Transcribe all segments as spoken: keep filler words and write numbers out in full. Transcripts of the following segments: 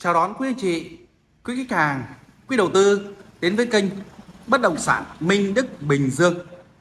Chào đón quý anh chị, quý khách hàng, quý đầu tư đến với kênh Bất động sản Minh Đức Bình Dương.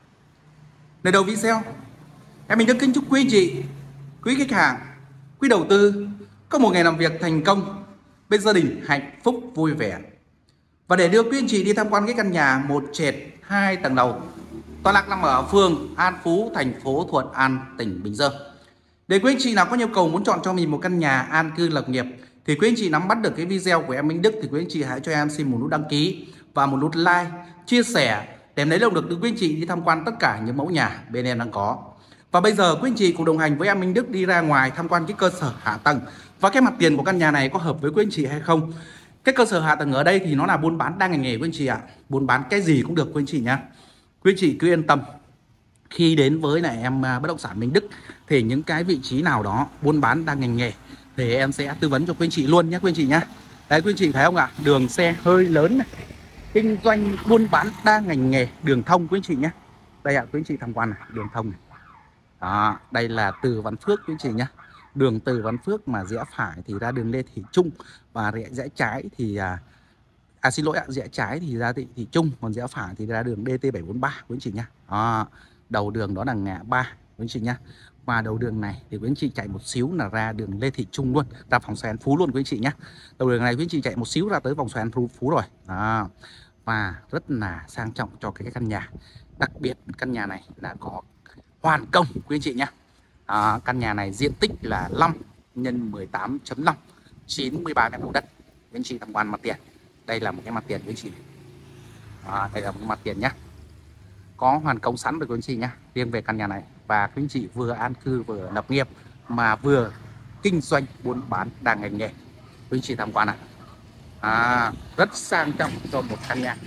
Lời đầu video, em Minh Đức kính chúc quý anh chị, quý khách hàng, quý đầu tư có một ngày làm việc thành công, bên gia đình hạnh phúc vui vẻ. Và để đưa quý anh chị đi tham quan cái căn nhà một trệt hai tầng lầu tọa lạc nằm ở phường An Phú, thành phố Thuận An, tỉnh Bình Dương. Để quý anh chị nào có nhu cầu muốn chọn cho mình một căn nhà an cư lập nghiệp thì quý anh chị nắm bắt được cái video của em Minh Đức thì quý anh chị hãy cho em xin một nút đăng ký và một nút like, chia sẻ để lấy động lực đưa quý anh chị đi tham quan tất cả những mẫu nhà bên em đang có. Và bây giờ quý anh chị cùng đồng hành với em Minh Đức đi ra ngoài tham quan cái cơ sở hạ tầng và cái mặt tiền của căn nhà này có hợp với quý anh chị hay không. Cái cơ sở hạ tầng ở đây thì nó là buôn bán đa ngành nghề quý anh chị ạ. Buôn bán cái gì cũng được quý anh chị nhá. Quý anh chị cứ yên tâm. Khi đến với lại em Bất động sản Minh Đức thì những cái vị trí nào đó buôn bán đa ngành nghề thì em sẽ tư vấn cho quý anh chị luôn nhé quý anh chị nhé. Đấy quý anh chị thấy không ạ? Đường xe hơi lớn này, kinh doanh buôn bán đa ngành nghề, đường thông quý anh chị nhé. Đây ạ, quý anh chị tham quan này, đường thông này. Đó, đây là Từ Văn Phước quý anh chị nhé. Đường Từ Văn Phước mà rẽ phải thì ra đường Lê Thị Trung, và rẽ rẽ trái thì à, à xin lỗi ạ, rẽ trái thì ra Thị Thị Trung, còn rẽ phải thì ra đường D T bảy bốn ba quý anh chị nhé. Đó, đầu đường đó là ngã ba quý anh chị nhé. Qua đầu đường này thì quý anh chị chạy một xíu là ra đường Lê Thị Trung luôn, ra vòng xoay An Phú luôn quý anh chị nhé. Đầu đường này quý anh chị chạy một xíu ra tới vòng xoay An Phú, Phú rồi. Đó. Và rất là sang trọng cho cái căn nhà. Đặc biệt căn nhà này là có hoàn công quý anh chị nhé. À, căn nhà này diện tích là năm nhân mười tám chấm năm, chín mươi ba mét vuông đất. Quý anh chị tham quan mặt tiền. Đây là một cái mặt tiền quý anh chị. À, đây là một mặt tiền nhé. Có hoàn công sẵn rồi quý anh chị nhé. Riêng về căn nhà này, và quý anh chị vừa an cư vừa lập nghiệp mà vừa kinh doanh buôn bán đa ngành nghề. Quý anh chị tham quan này. À, rất sang trọng cho một căn nhà.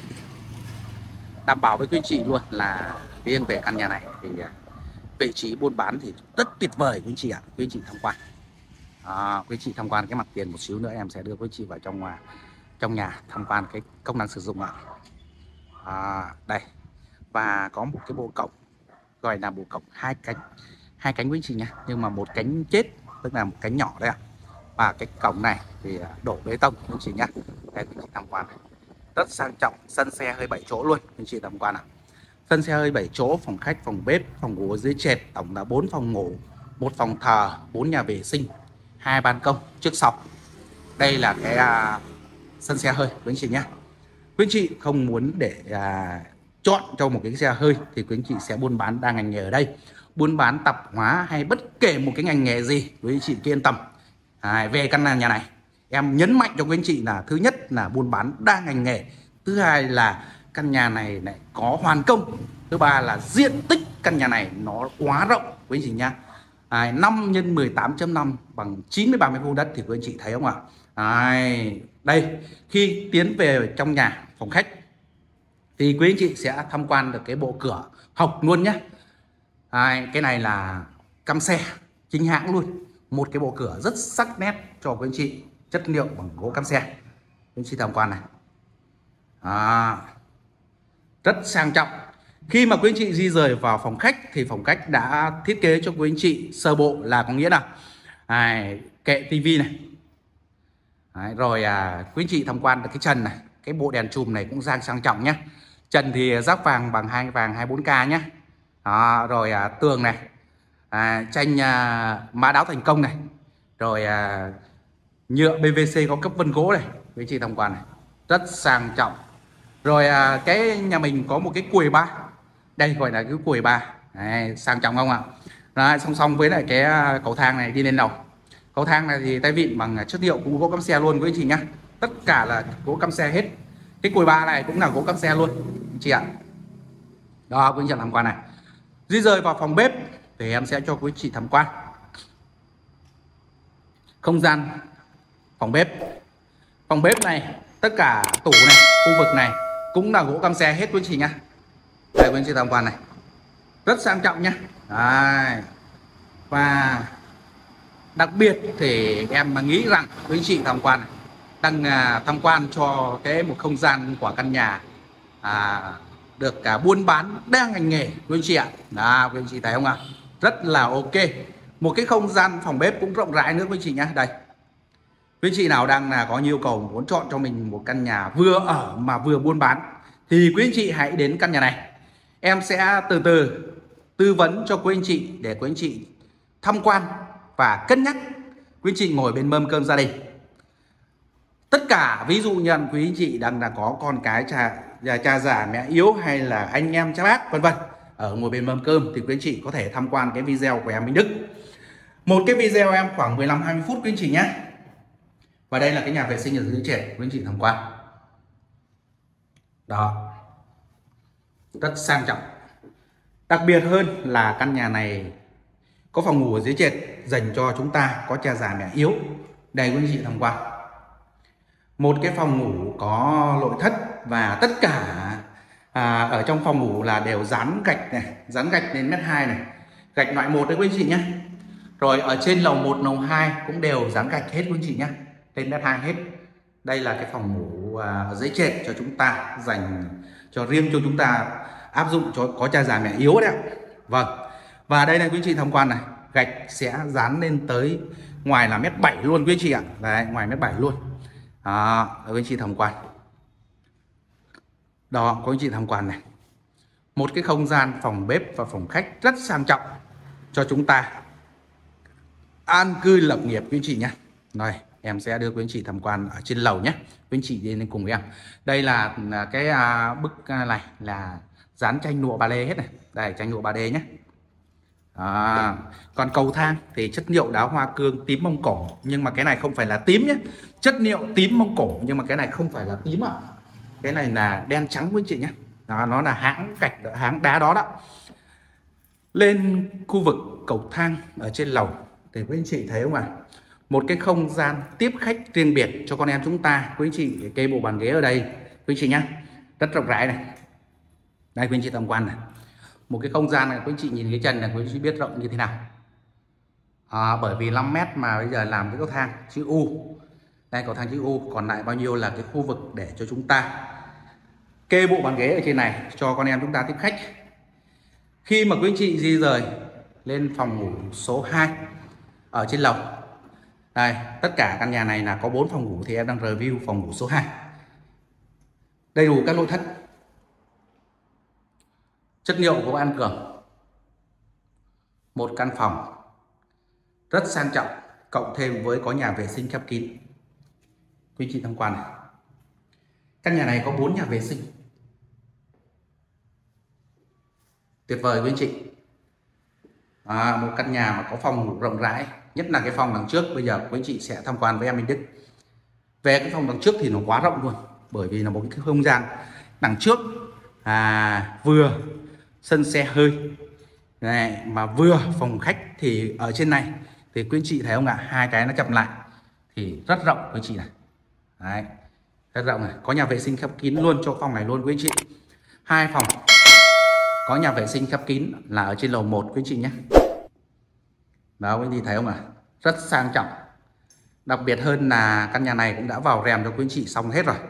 Đảm bảo với quý anh chị luôn là riêng về căn nhà này thì vị trí buôn bán thì rất tuyệt vời quý anh chị ạ. Quý anh chị tham quan. À, quý anh chị tham quan cái mặt tiền một xíu nữa em sẽ đưa quý anh chị vào trong trong nhà tham quan cái công năng sử dụng ạ. À, đây. Và có một cái bộ cổng gọi là bộ cổng hai cánh, hai cánh quý anh chị nhé, nhưng mà một cánh chết, tức là một cánh nhỏ đấy ạ. Và cái cổng này thì đổ bê tông quý anh chị nhé. Đây quý anh chị tham quan này. Rất sang trọng, sân xe hơi bảy chỗ luôn quý anh chị tham quan ạ. Sân xe hơi bảy chỗ, phòng khách, phòng bếp, phòng ngủ ở dưới trệt, tổng là bốn phòng ngủ, một phòng thờ, bốn nhà vệ sinh, hai ban công trước sau. Đây là cái à, sân xe hơi quý anh chị nhé. Quý anh chị không muốn để à, chọn cho một cái xe hơi thì quý anh chị sẽ buôn bán đa ngành nghề ở đây. Buôn bán tạp hóa hay bất kể một cái ngành nghề gì, quý anh chị cứ yên tâm. À, về căn nhà này em nhấn mạnh cho quý anh chị là thứ nhất là buôn bán đa ngành nghề, thứ hai là căn nhà này lại có hoàn công, thứ ba là diện tích căn nhà này nó quá rộng quý anh chị nhá. À, năm nhân mười tám chấm năm bằng chín mươi ba mét vuông đất thì quý anh chị thấy không ạ? À, đây khi tiến về trong nhà phòng khách thì quý anh chị sẽ tham quan được cái bộ cửa học luôn nhé. À, cái này là căm xe chính hãng luôn, một cái bộ cửa rất sắc nét cho quý anh chị, chất liệu bằng gỗ căm xe. Quý anh chị tham quan này. À, rất sang trọng. Khi mà quý anh chị di rời vào phòng khách thì phòng khách đã thiết kế cho quý anh chị sơ bộ là có nghĩa là à, kệ tivi này. Đấy, rồi à, quý anh chị tham quan được cái trần này, cái bộ đèn chùm này cũng sang sang trọng nhé. Trần thì rác vàng bằng hai vàng hai mươi bốn K nhé. Đó, rồi à, tường này, à, tranh à, mã đáo thành công này, rồi à, nhựa pê vê xê có cấp vân gỗ này, quý anh chị tham quan này, rất sang trọng. Rồi à, cái nhà mình có một cái quầy bar, đây gọi là cái quầy bar, đấy, sang trọng không ạ? Đấy, song song với lại cái cầu thang này đi lên lầu. Cầu thang này thì tay vịn bằng chất liệu cũng gỗ căm xe luôn quý anh chị nhá, tất cả là gỗ căm xe hết. Cái quầy bar này cũng là gỗ căm xe luôn anh chị ạ. Đó quý anh chị tham quan này. Di rời vào phòng bếp thì em sẽ cho quý anh chị tham quan không gian phòng bếp. Phòng bếp này tất cả tủ này, khu vực này cũng là gỗ căm xe hết quý anh chị nhá. Đây quý anh chị tham quan này, rất sang trọng nhá. Đấy. Và đặc biệt thì em mà nghĩ rằng quý anh chị tham quan này, đang à, tham quan cho cái một không gian của căn nhà à, được à, buôn bán đa ngành nghề quý anh chị ạ. Đó quý anh chị thấy không ạ? Rất là ok. Một cái không gian phòng bếp cũng rộng rãi nữa quý anh chị nhá. Đây Quý anh chị nào đang là có nhu cầu muốn chọn cho mình một căn nhà vừa ở mà vừa buôn bán thì quý anh chị hãy đến căn nhà này. Em sẽ từ từ tư vấn cho quý anh chị để quý anh chị tham quan và cân nhắc. Quý anh chị ngồi bên mâm cơm gia đình. Tất cả ví dụ như quý anh chị đang là có con cái cha cha già mẹ yếu hay là anh em cha bác vân vân ở ngồi bên mâm cơm thì quý anh chị có thể tham quan cái video của em Minh Đức. Một cái video em khoảng mười lăm hai mươi phút quý anh chị nhé. Và đây là cái nhà vệ sinh ở dưới trệt quý anh chị tham quan. Đó. Rất sang trọng. Đặc biệt hơn là căn nhà này có phòng ngủ ở dưới trệt dành cho chúng ta có cha già mẹ yếu. Đây quý anh chị tham quan. Một cái phòng ngủ có nội thất và tất cả à, ở trong phòng ngủ là đều dán gạch này, dán gạch lên mét hai này, gạch loại một đấy quý anh chị nhé. Rồi ở trên lầu một, lầu hai cũng đều dán gạch hết quý anh chị nhé, lên mét hai hết. Đây là cái phòng ngủ à, ở dưới trệt cho chúng ta, dành cho riêng cho chúng ta áp dụng cho có cha già mẹ yếu đấy ạ. Vâng. Và đây này quý anh chị tham quan này, gạch sẽ dán lên tới ngoài là mét bảy luôn quý anh chị ạ. Đấy, ngoài mét bảy luôn. Đó, quý anh chị tham quan. Đó, có anh chị tham quan này. Một cái không gian phòng bếp và phòng khách rất sang trọng cho chúng ta an cư lập nghiệp quý anh chị nhé. Rồi, em sẽ đưa quý anh chị tham quan ở trên lầu nhé. Quý anh chị đi lên cùng với em. Đây là cái bức này là dán tranh lụa ba D hết này. Đây, tranh lụa ba D nhé. À, còn cầu thang thì chất liệu đá hoa cương tím Mông Cổ, nhưng mà cái này không phải là tím nhé. Chất liệu tím Mông Cổ nhưng mà cái này không phải là tím ạ. À. Cái này là đen trắng quý anh chị nhé. Đó, nó là hãng gạch, hãng đá đó đó. Lên khu vực cầu thang ở trên lầu thì quý anh chị thấy không ạ? À? Một cái không gian tiếp khách riêng biệt cho con em chúng ta. Quý anh chị kê bộ bàn ghế ở đây quý anh chị nhé, rất rộng rãi này. Đây quý anh chị tham quan này. Một cái không gian này quý anh chị nhìn cái chân này quý anh chị biết rộng như thế nào. À, bởi vì năm mét mà bây giờ làm cái cầu thang chữ U. Đây cầu thang chữ U, còn lại bao nhiêu là cái khu vực để cho chúng ta kê bộ bàn ghế ở trên này cho con em chúng ta tiếp khách. Khi mà quý anh chị di rời lên phòng ngủ số hai ở trên lầu. Đây, tất cả căn nhà này là có bốn phòng ngủ thì em đang review phòng ngủ số hai. Đầy đủ các nội thất. Chất liệu của An Cường. Một căn phòng rất sang trọng, cộng thêm với có nhà vệ sinh khép kín. Quý chị tham quan này. Căn nhà này có bốn nhà vệ sinh. Tuyệt vời quý anh chị. À, một căn nhà mà có phòng ngủ rộng rãi, nhất là cái phòng đằng trước. Bây giờ quý anh chị sẽ tham quan với em Minh Đức. Về cái phòng đằng trước thì nó quá rộng luôn, bởi vì là một cái không gian đằng trước à, vừa sân xe hơi này, mà vừa phòng khách thì ở trên này thì quý anh chị thấy không ạ? Hai cái nó chậm lại thì rất rộng quý anh chị này. Đấy, rất rộng này, có nhà vệ sinh khép kín luôn cho phòng này luôn quý anh chị. Hai phòng có nhà vệ sinh khép kín là ở trên lầu một quý anh chị nhé. Đó quý anh chị thấy không ạ? Rất sang trọng. Đặc biệt hơn là căn nhà này cũng đã vào rèm cho quý anh chị xong hết rồi.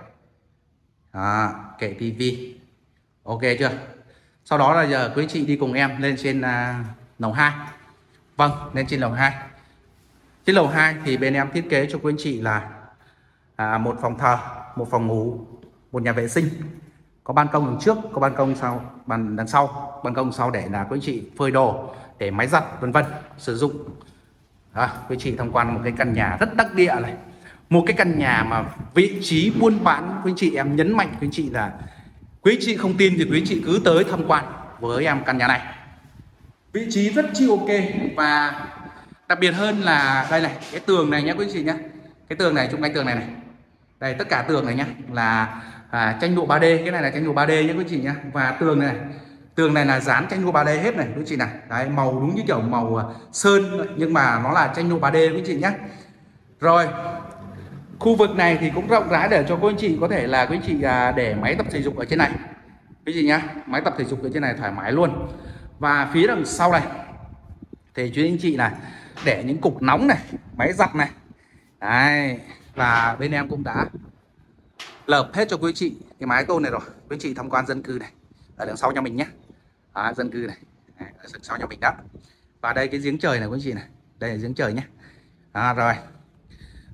Đó, kệ tivi. Ok chưa? Sau đó là giờ quý anh chị đi cùng em lên trên uh, lầu hai. Vâng, lên trên lầu hai. Trên lầu hai thì bên em thiết kế cho quý anh chị là à, một phòng thờ, một phòng ngủ, một nhà vệ sinh. Có ban công đằng trước, có ban công sau, ban đằng sau, ban công sau để là quý anh chị phơi đồ, để máy giặt vân vân sử dụng. À, quý anh chị tham quan một cái căn nhà rất đắc địa này. Một cái căn nhà mà vị trí buôn bán, quý anh chị em nhấn mạnh quý anh chị là quý anh chị không tin thì quý anh chị cứ tới tham quan với em căn nhà này. Vị trí rất chi ok. Và đặc biệt hơn là đây này, cái tường này nhé quý anh chị nhé. Cái tường này, chung quanh tường này này. Đây tất cả tường này nhé là à, tranh lụa ba D. Cái này là tranh lụa ba D nhé quý anh chị nhé. Và tường này, này tường này là dán tranh lụa ba D hết này quý anh chị này. Đấy, màu đúng như kiểu màu sơn nhưng mà nó là tranh lụa ba D quý anh chị nhé. Rồi khu vực này thì cũng rộng rãi để cho quý anh chị có thể là quý anh chị à, để máy tập thể dục ở trên này quý chị nhá, máy tập thể dục ở trên này thoải mái luôn. Và phía đằng sau này thì quý anh chị là để những cục nóng này, máy giặt này. Đấy, và bên em cũng đã lợp hết cho quý anh chị cái mái tôn này rồi. Quý anh chị tham quan dân cư này ở đằng sau nhà mình nhé. À, dân cư này ở đằng sau nhà mình đó. Và đây cái giếng trời này quý anh chị này, đây là giếng trời nhé. À, rồi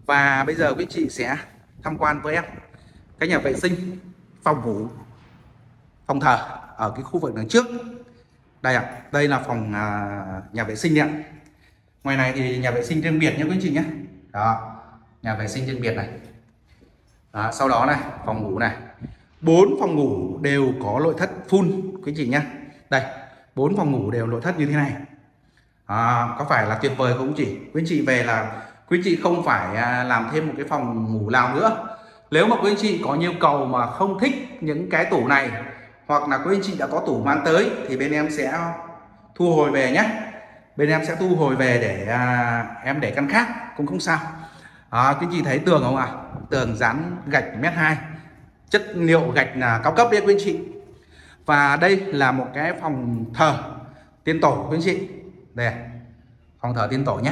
Và bây giờ quý anh chị sẽ tham quan với em cái nhà vệ sinh, phòng ngủ, phòng thờ ở cái khu vực đằng trước. Đây ạ, à, đây là phòng à, nhà vệ sinh ạ. Ngoài này thì nhà vệ sinh riêng biệt nhé quý anh chị nhé. Đó, nhà vệ sinh riêng biệt này. Đó, sau đó này, phòng ngủ này. Bốn phòng ngủ đều có nội thất full quý anh chị nhé. Đây, bốn phòng ngủ đều nội thất như thế này. À, có phải là tuyệt vời không quý anh chị? Quý anh chị về là quý anh chị không phải làm thêm một cái phòng ngủ nào nữa. Nếu mà quý anh chị có nhu cầu mà không thích những cái tủ này, hoặc là quý anh chị đã có tủ mang tới, thì bên em sẽ thu hồi về nhé. Bên em sẽ thu hồi về để à, em để căn khác cũng không sao. À, quý anh chị thấy tường không ạ? À? Tường dán gạch mét hai, chất liệu gạch là cao cấp đấy quý anh chị. Và đây là một cái phòng thờ tiên tổ quý anh chị. Đây, phòng thờ tiên tổ nhé.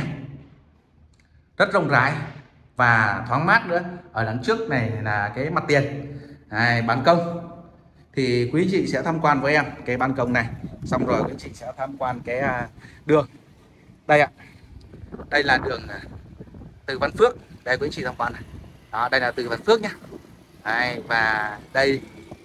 Rất rộng rãi và thoáng mát nữa. Ở đằng trước này là cái mặt tiền, này, ban công. Thì quý chị sẽ tham quan với em cái ban công này, xong rồi quý chị sẽ tham quan cái đường. Đây ạ, đây là đường Từ Văn Phước. Đây quý chị tham quan này. Đó, đây là Từ Văn Phước nhé. Đây, và đây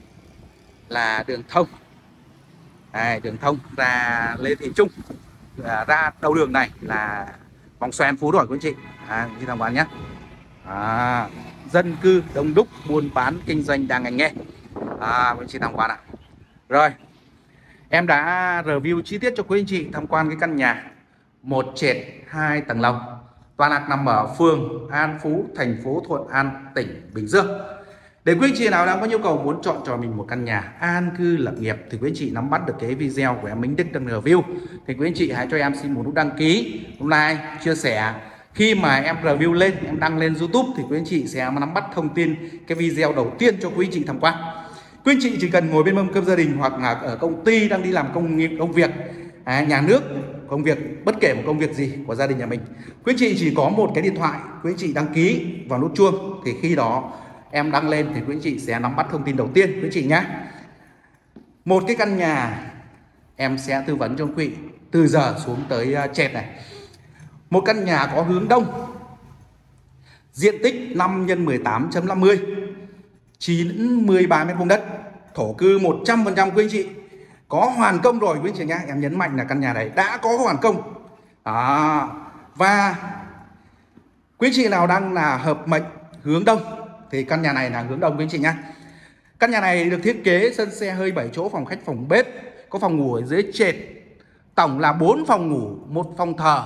là đường thông. Đây, đường thông ra Lê Thị Trung. À, ra đầu đường này là vòng xoay An Phú rồi quý chị. À, quý chị tham quan nhé. À, dân cư đông đúc, buôn bán kinh doanh đa ngành nghề. À, quý chị tham quan ạ. À. Rồi, em đã review chi tiết cho quý anh chị tham quan cái căn nhà một trệt hai tầng lầu, tọa lạc nằm ở phường An Phú, thành phố Thuận An, tỉnh Bình Dương. Để quý anh chị nào đang có nhu cầu muốn chọn cho mình một căn nhà an cư lập nghiệp, thì quý anh chị nắm bắt được cái video của em Minh Đức đang review, thì quý anh chị hãy cho em xin một nút đăng ký, like, chia sẻ. Khi mà em review lên, em đăng lên YouTube, thì quý anh chị sẽ nắm bắt thông tin cái video đầu tiên cho quý anh chị tham quan. Quý anh chị chỉ cần ngồi bên mâm cơm gia đình, hoặc là ở công ty đang đi làm công nghiệp, công việc à, nhà nước, công việc bất kể một công việc gì của gia đình nhà mình, quý anh chị chỉ có một cái điện thoại, quý anh chị đăng ký vào nút chuông, thì khi đó em đăng lên thì quý anh chị sẽ nắm bắt thông tin đầu tiên quý anh chị nhé. Một cái căn nhà em sẽ tư vấn cho quý vị từ giờ xuống tới trệt này. Một căn nhà có hướng đông, diện tích năm nhân mười tám chấm năm mươi, chín mươi ba mét vuông đất, thổ cư một trăm phần trăm quý anh chị. Có hoàn công rồi quý anh chị nhé. Em nhấn mạnh là căn nhà này đã có hoàn công. Đó. Và quý anh chị nào đang là hợp mệnh hướng đông thì căn nhà này là hướng đông quý anh chị nhé. Căn nhà này được thiết kế sân xe hơi bảy chỗ, phòng khách, phòng bếp, có phòng ngủ ở dưới trệt. Tổng là bốn phòng ngủ, một phòng thờ,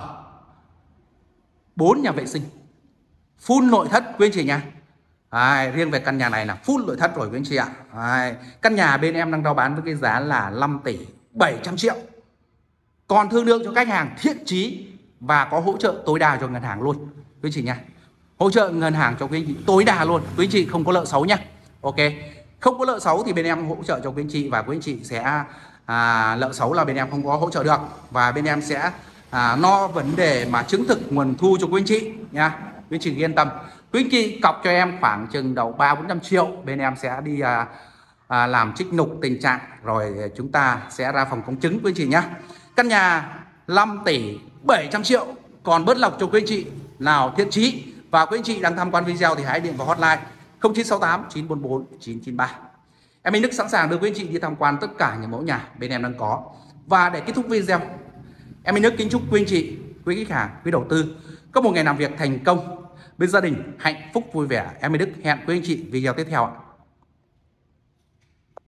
bốn nhà vệ sinh, full nội thất quý anh chị nhé. À, riêng về căn nhà này là full nội thất rồi quý anh chị ạ. À, căn nhà bên em đang rao bán với cái giá là năm tỷ bảy trăm triệu. Còn thương lượng cho khách hàng thiện chí và có hỗ trợ tối đa cho ngân hàng luôn quý anh chị nha. Hỗ trợ ngân hàng cho quý anh chị tối đa luôn quý anh chị, không có nợ xấu nhá. Ok, không có nợ xấu thì bên em hỗ trợ cho quý anh chị, và quý anh chị sẽ à, nợ xấu là bên em không có hỗ trợ được, và bên em sẽ à, no vấn đề mà chứng thực nguồn thu cho quý anh chị nha. Quý anh chị yên tâm. Quý anh chị cọc cho em khoảng chừng đầu ba bốn trăm triệu, bên em sẽ đi à, à, làm trích nục tình trạng, rồi chúng ta sẽ ra phòng công chứng quý anh chị nhé. Căn nhà năm tỷ bảy trăm triệu, còn bớt lọc cho quý anh chị nào thiện chí. Và quý anh chị đang tham quan video thì hãy điện vào hotline không chín sáu tám chín bốn bốn chín chín ba. Em Minh Đức sẵn sàng đưa quý anh chị đi tham quan tất cả những mẫu nhà bên em đang có. Và để kết thúc video, em Minh Đức kính chúc quý anh chị, quý khách hàng, quý đầu tư có một ngày làm việc thành công bên gia đình hạnh phúc vui vẻ. Em Minh Đức hẹn quý anh chị video tiếp theo ạ.